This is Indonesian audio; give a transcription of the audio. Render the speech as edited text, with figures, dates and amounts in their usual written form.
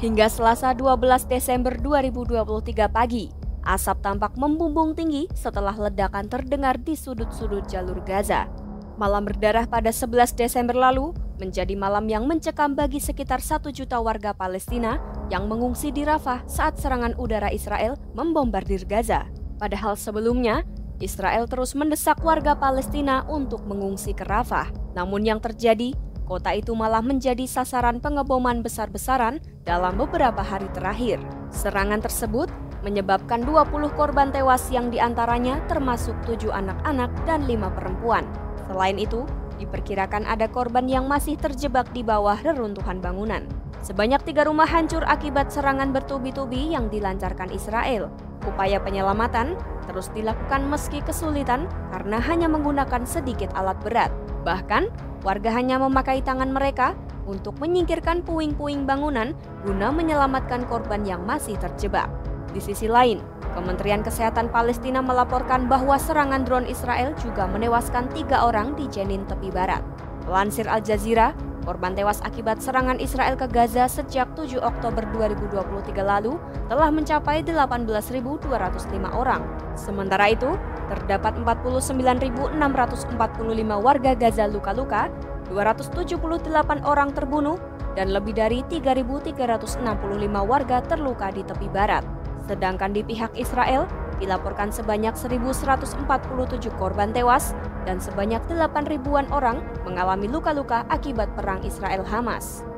Hingga Selasa 12 Desember 2023 pagi, asap tampak membumbung tinggi setelah ledakan terdengar di sudut-sudut jalur Gaza. Malam berdarah pada 11 Desember lalu menjadi malam yang mencekam bagi sekitar 1 juta warga Palestina yang mengungsi di Rafah saat serangan udara Israel membombardir Gaza. Padahal sebelumnya, Israel terus mendesak warga Palestina untuk mengungsi ke Rafah. Namun yang terjadi, kota itu malah menjadi sasaran pengeboman besar-besaran dalam beberapa hari terakhir. Serangan tersebut menyebabkan 20 korban tewas yang diantaranya termasuk 7 anak-anak dan 5 perempuan. Selain itu, diperkirakan ada korban yang masih terjebak di bawah reruntuhan bangunan. Sebanyak 3 rumah hancur akibat serangan bertubi-tubi yang dilancarkan Israel. Upaya penyelamatan terus dilakukan meski kesulitan karena hanya menggunakan sedikit alat berat. Bahkan, warga hanya memakai tangan mereka untuk menyingkirkan puing-puing bangunan guna menyelamatkan korban yang masih terjebak. Di sisi lain, Kementerian Kesehatan Palestina melaporkan bahwa serangan drone Israel juga menewaskan 3 orang di Jenin tepi barat. Melansir Al Jazeera, korban tewas akibat serangan Israel ke Gaza sejak 7 Oktober 2023 lalu telah mencapai 18.205 orang. Sementara itu, terdapat 49.645 warga Gaza luka-luka, 278 orang terbunuh, dan lebih dari 3.365 warga terluka di tepi barat. Sedangkan di pihak Israel, dilaporkan sebanyak 1.147 korban tewas dan sebanyak 8.000-an orang mengalami luka-luka akibat perang Israel-Hamas.